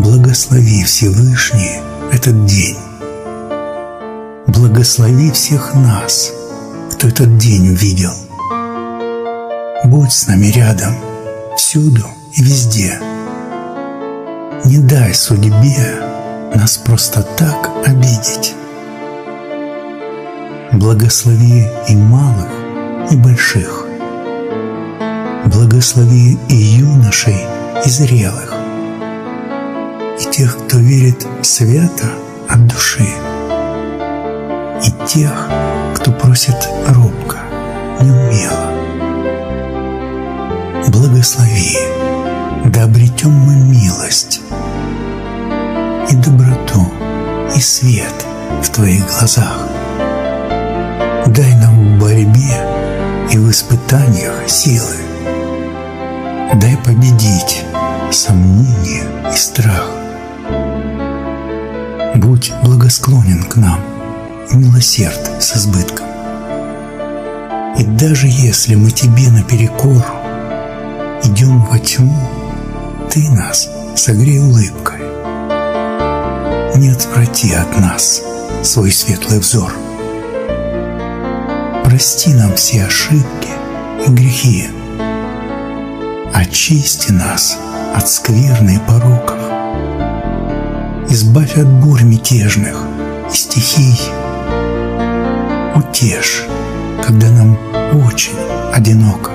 Благослови, Всевышний, этот день. Благослови всех нас, кто этот день увидел. Будь с нами рядом, всюду и везде. Не дай судьбе нас просто так обидеть. Благослови и малых, и больших. Благослови и юношей, и зрелых, и тех, кто верит свято от души, и тех, кто просит робко, неумело. Благослови, да обретем мы милость и доброту, и свет в Твоих глазах. Дай нам в борьбе и в испытаниях силы. Дай победить сомнение и страх. Будь благосклонен к нам и милосерд с избытком. И даже если мы Тебе наперекор идем во тьму, Ты нас согрей улыбкой. Не отврати от нас свой светлый взор. Прости нам все ошибки и грехи. Очисти нас от скверны и пороков. Избавь от бурь мятежных и стихий. Утешь, когда нам очень одиноко.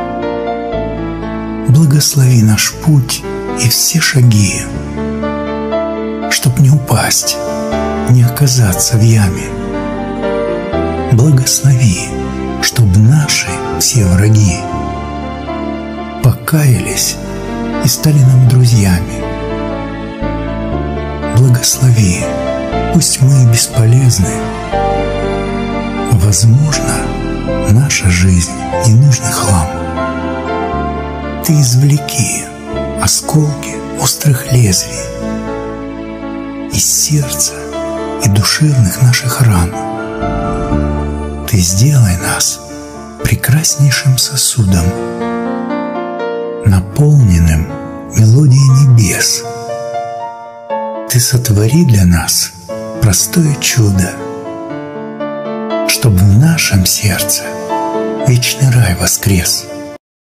Благослови наш путь и все шаги, чтоб не упасть, не оказаться в яме. Благослови, чтоб наши все враги покаялись и стали нам друзьями. Благослови, пусть мы и бесполезны. Возможно, наша жизнь — ненужный хлам. Ты извлеки осколки острых лезвий из сердца и душевных наших ран. Ты сделай нас прекраснейшим сосудом, наполненным мелодией небес. Ты сотвори для нас простое чудо, чтобы в нашем сердце вечный рай воскрес.